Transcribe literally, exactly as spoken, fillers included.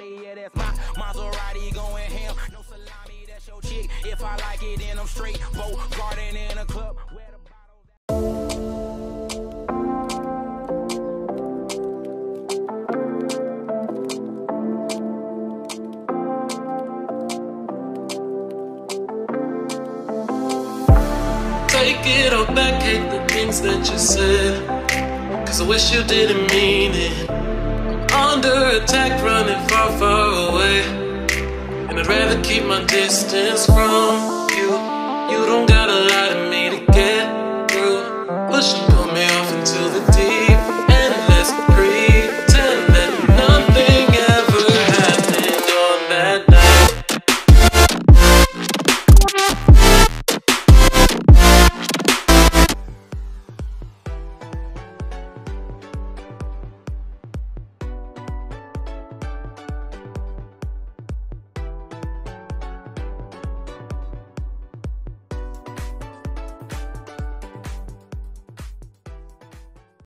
Hey, yeah, that's my Maserati going ham. No salami, that's your chick. If I like it, then I'm straight. Vote garden in a club. Where the Take it all back, hate the things that you said, cause I wish you didn't mean it. I'm under attack, running far, far away, and I'd rather keep my distance from you. You don't gotta lie to me.